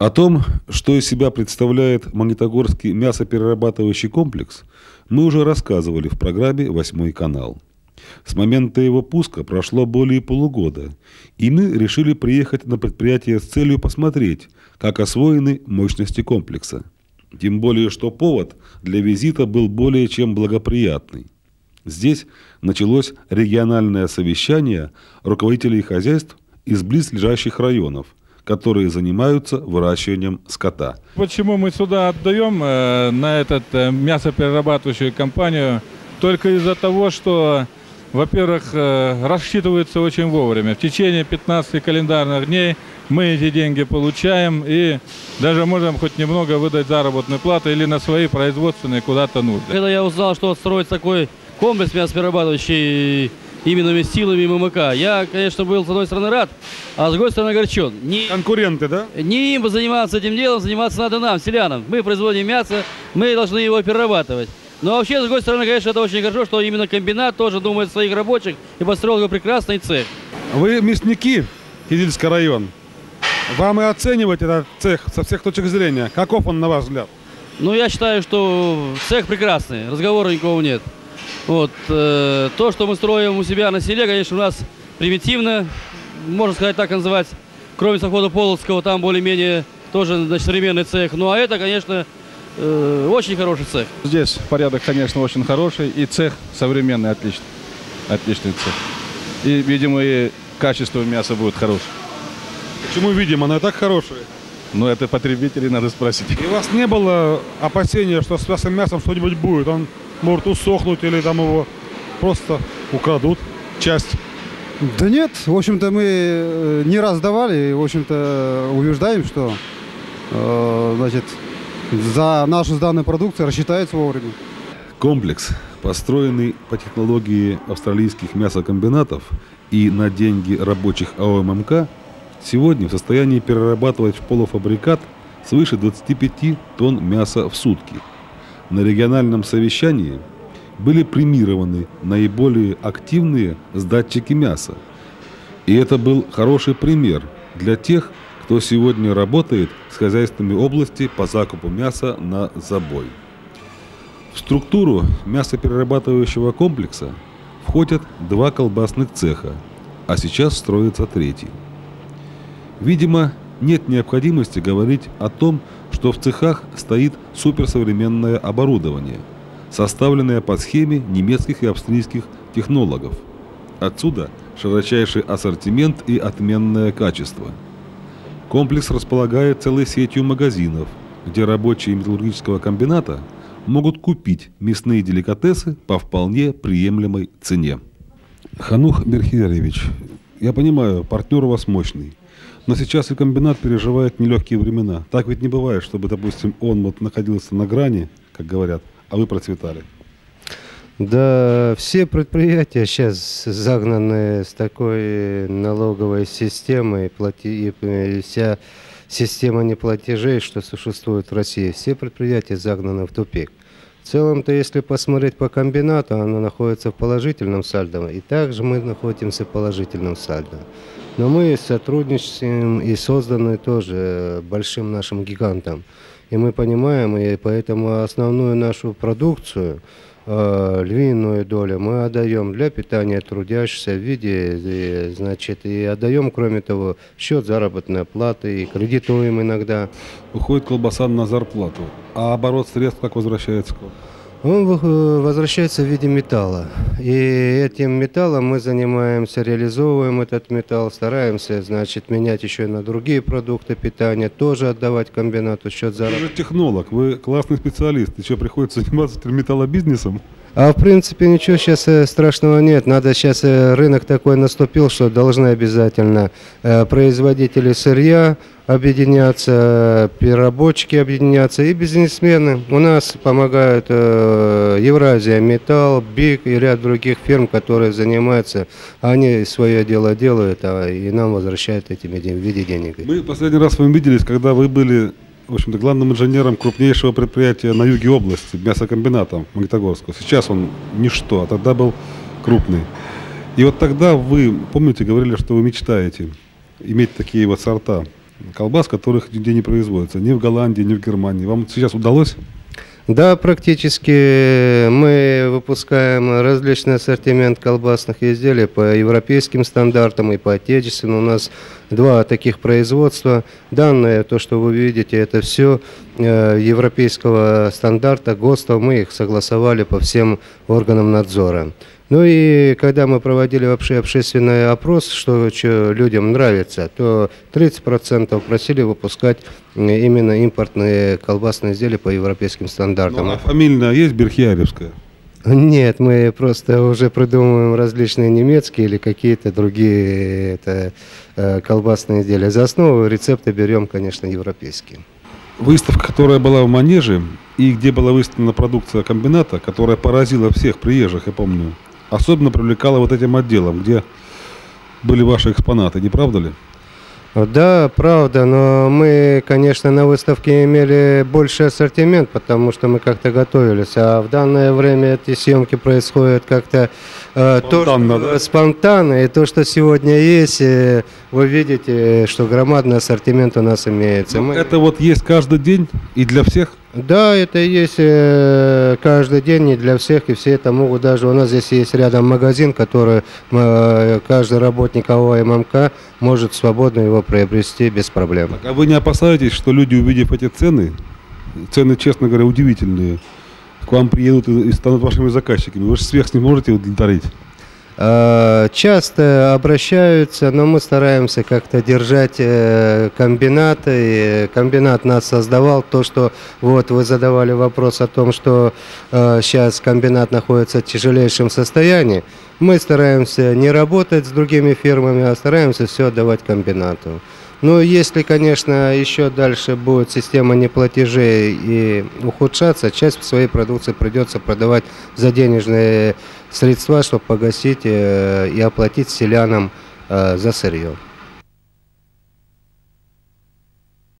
О том, что из себя представляет Магнитогорский мясоперерабатывающий комплекс, мы уже рассказывали в программе «Восьмой канал». С момента его пуска прошло более полугода, и мы решили приехать на предприятие с целью посмотреть, как освоены мощности комплекса. Тем более, что повод для визита был более чем благоприятный. Здесь началось региональное совещание руководителей хозяйств из близлежащих районов, которые занимаются выращиванием скота. Почему мы сюда отдаем на этот мясоперерабатывающую компанию? Только из-за того, что, во-первых, рассчитывается очень вовремя. В течение 15 календарных дней мы эти деньги получаем и даже можем хоть немного выдать заработную плату или на свои производственные куда-то нужды. Когда я узнал, что строится такой комплекс мясоперерабатывающий именно силами ММК, я, конечно, был с одной стороны рад, а с другой стороны огорчен. Конкуренты, да? Не им заниматься этим делом, заниматься надо нам, селянам. Мы производим мясо, мы должны его перерабатывать. Но вообще, с другой стороны, конечно, это очень хорошо, что именно комбинат тоже думает о своих рабочих и построил такой прекрасный цех. Вы мясники, Кизильский район. Вам и оценивать этот цех со всех точек зрения. Каков он, на ваш взгляд? Ну, я считаю, что цех прекрасный, разговора никакого нет. Вот, то, что мы строим у себя на селе, конечно, у нас примитивно, можно сказать так называть, кроме совхоза Полоцкого, там более-менее тоже, значит, современный цех. Ну, а это, конечно, очень хороший цех. Здесь порядок, конечно, очень хороший, и цех современный, отличный. Отличный цех. И, видимо, и качество мяса будет хорошее. Почему видим? Оно и так хорошее. Но это потребителей надо спросить. И у вас не было опасения, что с этим мясом что-нибудь будет? Он может усохнуть или там его просто украдут часть? Да нет, в общем-то мы не раз давали, в общем-то убеждаем, что значит, за нашу сданную продукцию рассчитаются вовремя. Комплекс, построенный по технологии австралийских мясокомбинатов и на деньги рабочих АО ММК, сегодня в состоянии перерабатывать в полуфабрикат свыше 25 тонн мяса в сутки. На региональном совещании были премированы наиболее активные сдатчики мяса. И это был хороший пример для тех, кто сегодня работает с хозяйствами области по закупу мяса на забой. В структуру мясоперерабатывающего комплекса входят 2 колбасных цеха, а сейчас строится 3-й. Видимо, нет необходимости говорить о том, что в цехах стоит суперсовременное оборудование, составленное по схеме немецких и австрийских технологов. Отсюда широчайший ассортимент и отменное качество. Комплекс располагает целой сетью магазинов, где рабочие металлургического комбината могут купить мясные деликатесы по вполне приемлемой цене. Ханух Берхияревич, я понимаю, партнер у вас мощный. Но сейчас и комбинат переживает нелегкие времена. Так ведь не бывает, чтобы, допустим, он вот находился на грани, как говорят, а вы процветали. Да, все предприятия сейчас загнаны с такой налоговой системой, и вся система неплатежей, что существует в России, все предприятия загнаны в тупик. В целом-то, если посмотреть по комбинату, оно находится в положительном сальдо, и также мы находимся в положительном сальдо. Но мы сотрудничаем и созданы тоже большим нашим гигантом. И мы понимаем, и поэтому основную нашу продукцию, львиную долю, мы отдаем для питания трудящихся в виде, значит, и отдаем, кроме того, счет заработной платы, и кредитуем иногда. Уходит колбаса на зарплату, а оборот средств как возвращается к вам? Он возвращается в виде металла. И этим металлом мы занимаемся, реализовываем этот металл, стараемся, значит, менять еще и на другие продукты питания, тоже отдавать комбинату счет заработной. Вы же технолог, вы классный специалист. И что, приходится заниматься металлобизнесом? А в принципе ничего сейчас страшного нет. Надо сейчас, рынок такой наступил, что должны обязательно производители сырья объединяться, переработчики объединяться и бизнесмены. У нас помогают Евразия Металл, БИК и ряд других фирм, которые занимаются. Они свое дело делают, и нам возвращают этими в виде денег. Мы последний раз с вами виделись, когда вы были, в общем-то, главным инженером крупнейшего предприятия на юге области, мясокомбината Магнитогорского. Сейчас он ничто, а тогда был крупный. И вот тогда вы, помните, говорили, что вы мечтаете иметь такие вот сорта колбас, которых нигде не производятся, ни в Голландии, ни в Германии. Вам сейчас удалось? Да, практически мы выпускаем различный ассортимент колбасных изделий по европейским стандартам и по отечественным. У нас два таких производства. Данные, то, что вы видите, это все европейского стандарта, ГОСТов. Мы их согласовали по всем органам надзора. Ну и когда мы проводили вообще общественный опрос, что людям нравится, то 30% просили выпускать именно импортные колбасные изделия по европейским стандартам. Ну, а фамильная есть Берхиаревская? Нет, мы просто уже придумываем различные немецкие или какие-то другие колбасные изделия. За основу рецепты берем, конечно, европейские. Выставка, которая была в Манеже, и где была выставлена продукция комбината, которая поразила всех приезжих, я помню, особенно привлекала вот этим отделом, где были ваши экспонаты, не правда ли? Да, правда, но мы, конечно, на выставке имели больший ассортимент, потому что мы как-то готовились, а в данное время эти съемки происходят как-то спонтанно, и то, что сегодня есть, вы видите, что громадный ассортимент у нас имеется. Это вот есть каждый день и для всех? Да, это есть каждый день, не для всех, и все это могут даже... У нас здесь есть рядом магазин, который каждый работник АО ММК может свободно его приобрести без проблем. А вы не опасаетесь, что люди, увидев эти цены, честно говоря, удивительные, к вам приедут и станут вашими заказчиками? Вы же всех не можете удовлетворить? Часто обращаются, но мы стараемся как-то держать комбинаты. Комбинат нас создавал. То, что вот вы задавали вопрос о том, что сейчас комбинат находится в тяжелейшем состоянии. Мы стараемся не работать с другими фирмами, а стараемся все отдавать комбинату. Но если, конечно, еще дальше будет система неплатежей и ухудшаться, часть своей продукции придется продавать за денежные средства, чтобы погасить и оплатить селянам за сырье.